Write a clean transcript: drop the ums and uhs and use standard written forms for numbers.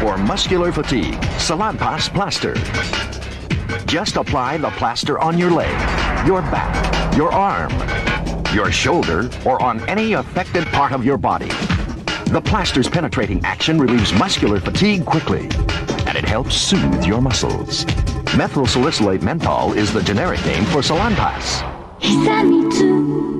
for muscular fatigue, Salonpas Plaster. Just apply the plaster on your leg, your back, your arm, your shoulder, or on any affected part of your body. The plaster's penetrating action relieves muscular fatigue quickly, and it helps soothe your muscles. Methyl salicylate menthol is the generic name for Salonpas. He sent me to